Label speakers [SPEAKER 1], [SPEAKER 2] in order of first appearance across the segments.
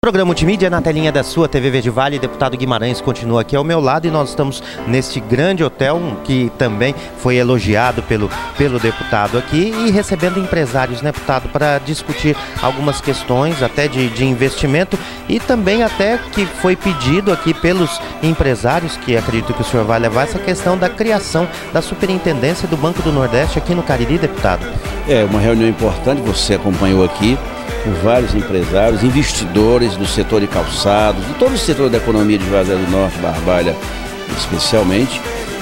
[SPEAKER 1] Programa Multimídia na telinha da sua TV Verde Vale. Deputado Guimarães continua aqui ao meu lado e nós estamos neste grande hotel que também foi elogiado pelo deputado aqui e recebendo empresários, né, deputado, para discutir algumas questões até de investimento e também até que foi pedido aqui pelos empresários, que acredito que o senhor vai levar, essa questão da criação da superintendência do Banco do Nordeste aqui no Cariri, deputado.
[SPEAKER 2] É uma reunião importante, você acompanhou aqui, com vários empresários, investidores do setor de calçados, de todo o setor da economia de Juazeiro do Norte, Barbalha especialmente,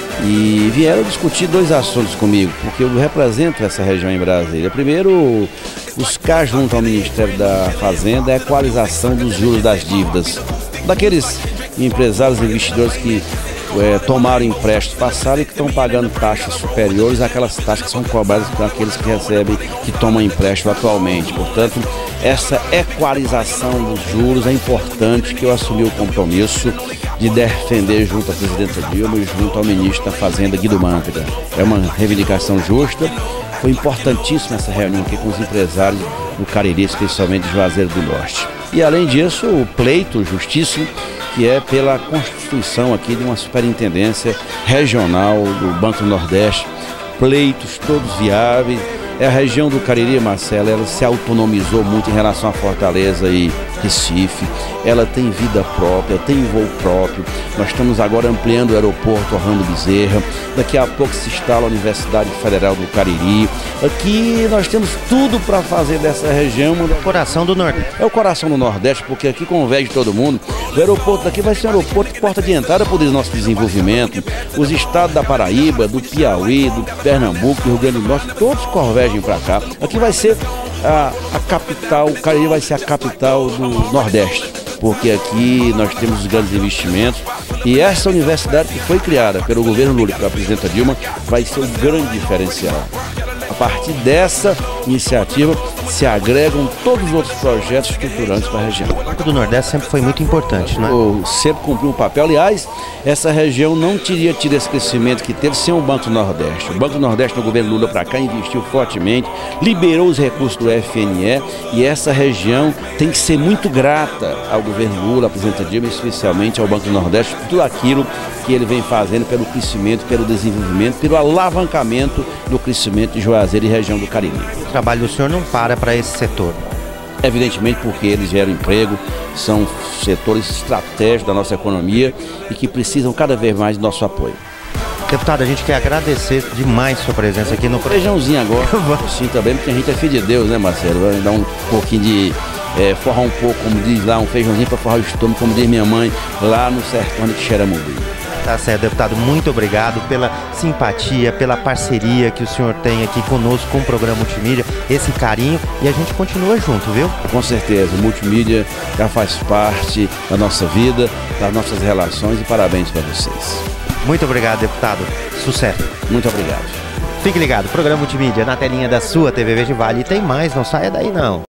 [SPEAKER 2] e vieram discutir dois assuntos comigo, porque eu represento essa região em Brasília. Primeiro, buscar junto ao Ministério da Fazenda a equalização dos juros das dívidas, daqueles empresários e investidores que tomaram empréstimos passados e que estão pagando taxas superiores àquelas taxas que são cobradas por aqueles que recebem, que tomam empréstimo atualmente. Portanto, essa equalização dos juros é importante, que eu assumi o compromisso de defender junto à presidenta Dilma e junto ao ministro da Fazenda, Guido Mantega. É uma reivindicação justa. Foi importantíssima essa reunião aqui com os empresários do Cariri, especialmente de Juazeiro do Norte. E além disso, o pleito justíssimo, que é pela constituição aqui de uma superintendência regional do Banco do Nordeste, pleitos todos viáveis. A região do Cariri, Marcelo, ela se autonomizou muito em relação a Fortaleza e Recife, ela tem vida própria, tem voo próprio. Nós estamos agora ampliando o aeroporto Orlando Bezerra, daqui a pouco se instala a Universidade Federal do Cariri. Aqui nós temos tudo para fazer dessa região.
[SPEAKER 1] O coração do Nordeste.
[SPEAKER 2] É o coração do Nordeste, porque aqui converge todo mundo. O aeroporto daqui vai ser um aeroporto de porta de entrada para o nosso desenvolvimento. Os estados da Paraíba, do Piauí, do Pernambuco, do Rio Grande do Norte, todos convergem para cá. Aqui vai ser a capital, o Cariri vai ser a capital do Nordeste, porque aqui nós temos os grandes investimentos e essa universidade que foi criada pelo governo Lula e pela presidenta Dilma vai ser o grande diferencial. A partir dessa iniciativa se agregam todos os outros projetos estruturantes para a região.
[SPEAKER 1] O Banco do Nordeste sempre foi muito importante, não é?
[SPEAKER 2] Eu sempre cumpriu um papel. Aliás, essa região não teria tido esse crescimento que teve sem o Banco do Nordeste. O Banco do Nordeste, no governo Lula para cá, investiu fortemente, liberou os recursos do FNE e essa região tem que ser muito grata ao governo Lula, à presidenta Dilma, especialmente ao Banco do Nordeste, por tudo aquilo que ele vem fazendo pelo crescimento, pelo desenvolvimento, pelo alavancamento do crescimento de Juazeiro e região do Cariri.
[SPEAKER 1] O trabalho do senhor não para esse setor?
[SPEAKER 2] Evidentemente porque eles geram emprego, são setores estratégicos da nossa economia e que precisam cada vez mais do nosso apoio.
[SPEAKER 1] Deputado, a gente quer agradecer demais sua presença aqui no programa.
[SPEAKER 2] Feijãozinho agora, sim, também, porque a gente é filho de Deus, né, Marcelo? Vai dar um pouquinho de forrar um pouco, como diz lá, um feijãozinho para forrar o estômago, como diz minha mãe, lá no sertão de Xeramobim.
[SPEAKER 1] Tá certo, deputado, muito obrigado pela simpatia, pela parceria que o senhor tem aqui conosco com o programa Multimídia, esse carinho, e a gente continua junto, viu?
[SPEAKER 2] Com certeza, o Multimídia já faz parte da nossa vida, das nossas relações e parabéns para vocês.
[SPEAKER 1] Muito obrigado, deputado. Sucesso.
[SPEAKER 2] Muito obrigado.
[SPEAKER 1] Fique ligado, programa Multimídia na telinha da sua TV Verde Vale e tem mais, não saia daí não.